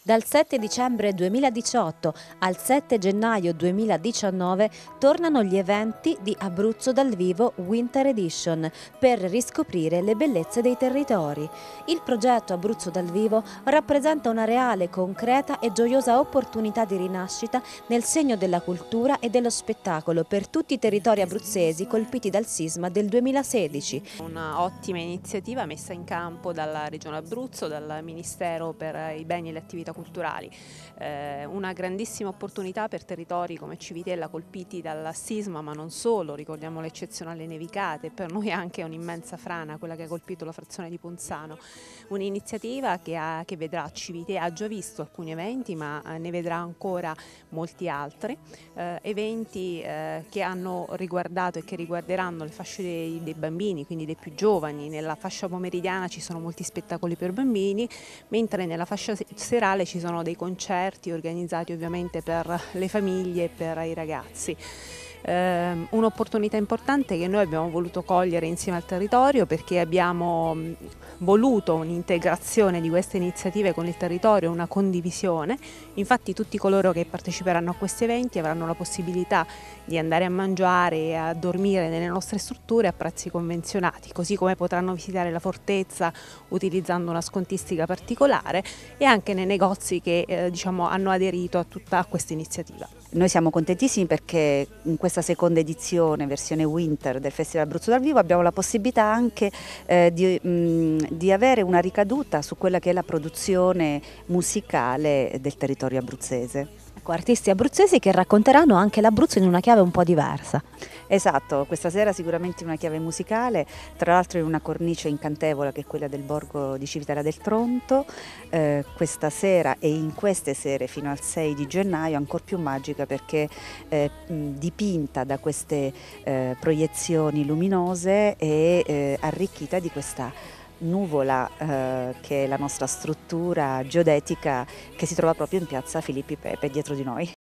Dal 7 dicembre 2018 al 7 gennaio 2019 tornano gli eventi di Abruzzo dal vivo Winter Edition per riscoprire le bellezze dei territori. Il progetto Abruzzo dal vivo rappresenta una reale, concreta e gioiosa opportunità di rinascita nel segno della cultura e dello spettacolo per tutti i territori abruzzesi colpiti dal sisma del 2016. Una ottima iniziativa messa in campo dalla Regione Abruzzo, dal Ministero per i beni e le attività culturali, una grandissima opportunità per territori come Civitella colpiti dal sisma, ma non solo, ricordiamo le eccezionali nevicate, per noi anche un'immensa frana, quella che ha colpito la frazione di Ponzano, un'iniziativa che vedrà Civitella, ha già visto alcuni eventi ma ne vedrà ancora molti altri, eventi che hanno riguardato e che riguarderanno le fasce dei bambini, quindi dei più giovani. Nella fascia pomeridiana ci sono molti spettacoli per bambini, mentre nella fascia serale ci sono dei concerti organizzati ovviamente per le famiglie e per i ragazzi. Un'opportunità importante che noi abbiamo voluto cogliere insieme al territorio, perché abbiamo voluto un'integrazione di queste iniziative con il territorio, una condivisione. Infatti tutti coloro che parteciperanno a questi eventi avranno la possibilità di andare a mangiare e a dormire nelle nostre strutture a prezzi convenzionati, così come potranno visitare la fortezza utilizzando una scontistica particolare, e anche nei negozi che hanno aderito a tutta questa iniziativa. Noi siamo contentissimi perché in questa seconda edizione, versione Winter del Festival Abruzzo dal vivo, abbiamo la possibilità anche di avere una ricaduta su quella che è la produzione musicale del territorio abruzzese. Ecco, artisti abruzzesi che racconteranno anche l'Abruzzo in una chiave un po' diversa. Esatto, questa sera sicuramente una chiave musicale, tra l'altro in una cornice incantevole che è quella del borgo di Civitella del Tronto, questa sera e in queste sere fino al 6 di gennaio ancora più magica perché dipinta da queste proiezioni luminose e arricchita di questa nuvola che è la nostra struttura geodetica che si trova proprio in piazza Filippi Pepe dietro di noi.